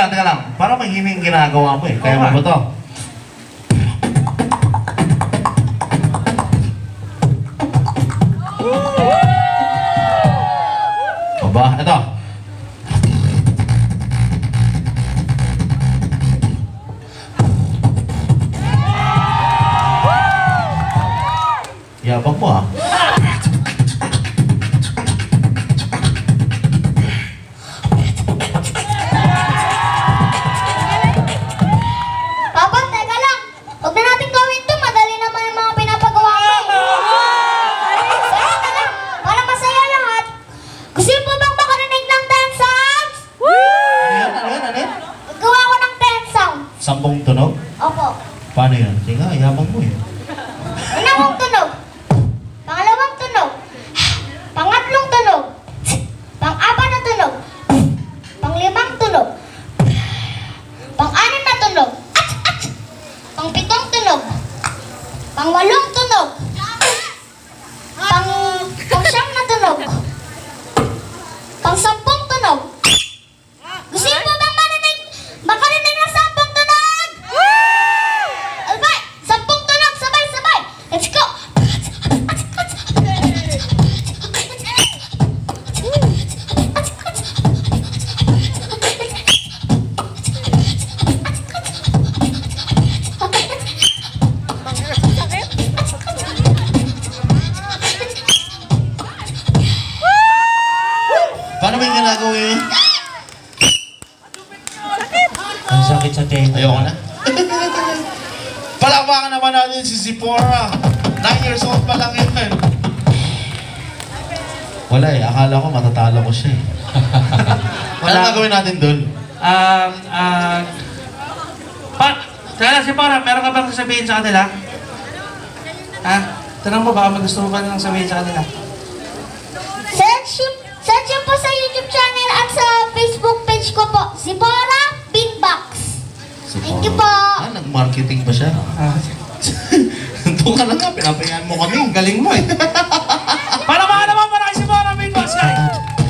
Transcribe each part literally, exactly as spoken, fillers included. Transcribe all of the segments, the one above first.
lang, teka lang. Para mahiming ginagawa mo eh. Kaya mo ba to? Aba, ito. Yabang mo ah. Papa, teka lang. Huwag na natin gawin to. Madali naman yung mga pinapagawa ko eh. Kaya na lang, para masaya lahat. Gusto niyo po bang makarinig ng ten sounds? Ano yan? Ano yan? Ano yan? Gawa ko ng ten sounds. Sampung tunog? Opo. Paano yan? Sige nga, yabang mo eh. Unang tunog. Pangalawang tunog. Pangatlong tunog. Pang-apat na tunog. Panglimang tunog. Pang-anim na tunog. Pang-pitong tunog. Pang-walong tunog. Pang... Pang-siyam na tunog. Pang-sampung tunog. Gusto niyo po bang marinig? Makarinig ng sampung tunog? Albay! Sampung tunog! Sabay-sabay! Let's go! Paano ba yung ginagawa yun? Ang sakit sa tenga. Ayoko na. Palakpakan naman natin si Zipporah. nine years old pa lang yun. Man. Wala eh. Akala ko matatalo ko siya eh. Ano gagawin natin dun? Um, uh, pa, kaya si Para, meron ka bang sasabihin sa kanila? Ha? Tanong mo ba, may gusto mo ba nang sabihin sa kanila? Search, search yun po sa YouTube channel at sa Facebook page ko po. Zipporah Beatbox. Thank you po. Ah, nag-marketing pa siya. Ah. Doon ka lang nga, pinapayan mo kami. Ang galing mo eh. Para mga naman, para si Para Beatbox guys!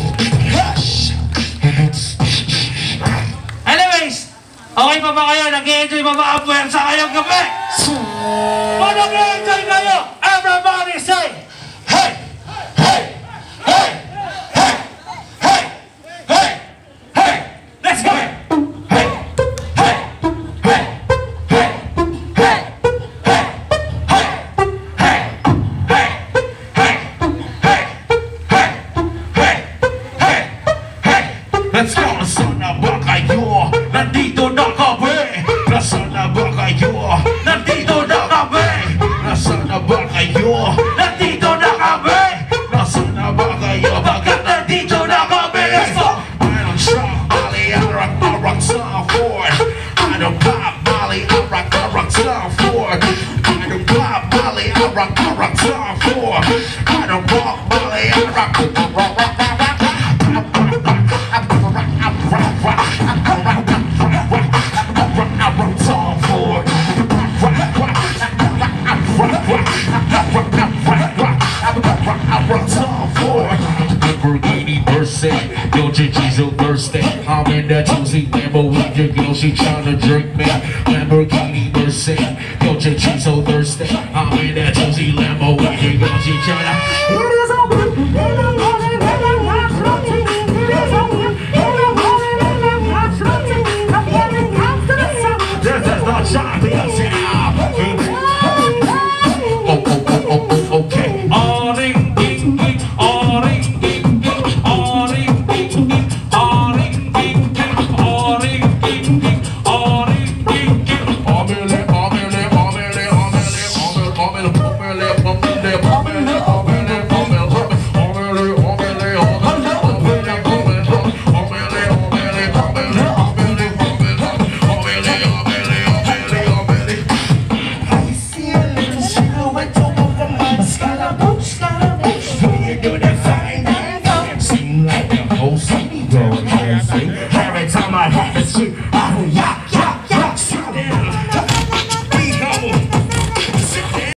Anyways, okay pa ba kayo? Nag-i-enjoy pa ba ang puwersa kayong gabi? Kung nag-i-enjoy kayo, everybody say, hey! Hey! Hey! Hey! Hey! Hey! Hey! Let's go! Hey! Hey! Hey! Hey! Hey! Hey! Hey! Hey! Hey! Hey! Hey! Hey! Hey! Hey! Hey! Let's go! Nasaan na ba kayo? Nandito na kami! Nasaan na ba kayo? Nandito na kami! Nasaan na ba kayo? Nandito na kami! Nasaan na ba kayo? Bakit nandito na kami? Let's go! I don't trap Molly, I rock, I rock Stanford. I don't pop Molly, I rock, I rock Stanford. I don't pop Molly, I rock, I rock Stanford. I don't pop Molly, I rock, I rock, rock, rock, rock. Lamborghini Mercy, yo Gigi's so thirsty. I'm in that juicy Lambo with your girl, she tryna drink me. Lamborghini Mercy, yo Gigi's so thirsty. I'm in that juicy Lambo with your girl, she tryna. This is not champions now. Oh, oh, oh, oh, oh, okay. All ring, ding, ding, all ring, ding, ding, all ring, ding, ding, all ring, ding, ding, all ring, ding, ding, all ring, ding, ding. Omele, omele, omele, omele, omele, omele, omele, omele, omele, omele, omele, omele, Every time I have to see, oh yeah.